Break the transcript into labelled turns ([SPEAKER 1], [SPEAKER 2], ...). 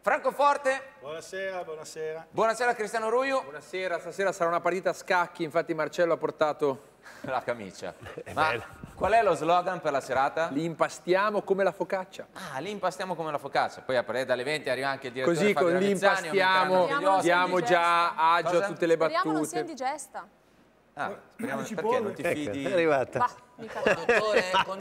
[SPEAKER 1] Francoforte.
[SPEAKER 2] Buonasera, buonasera.
[SPEAKER 1] Buonasera Cristiano Ruiu.
[SPEAKER 3] Buonasera, stasera sarà una partita a scacchi, infatti Marcello ha portato
[SPEAKER 1] la camicia. Ma qual è lo slogan per la serata?
[SPEAKER 3] li impastiamo come la focaccia.
[SPEAKER 1] Ah, li impastiamo come la focaccia. Poi a partire dalle 20 arriva anche il direttore
[SPEAKER 3] Così
[SPEAKER 1] Fabio
[SPEAKER 3] con li
[SPEAKER 1] Ravezzani,
[SPEAKER 3] impastiamo,
[SPEAKER 1] aumenteranno gli ospiti.
[SPEAKER 3] diamo già agio
[SPEAKER 1] Cosa?
[SPEAKER 3] a tutte le
[SPEAKER 4] Speriamo non sia
[SPEAKER 3] battute.
[SPEAKER 4] indigesta.
[SPEAKER 1] Ah, speriamo, perché non ti fidi?
[SPEAKER 5] È arrivata.
[SPEAKER 4] Bah, mica.
[SPEAKER 1] Conduttore,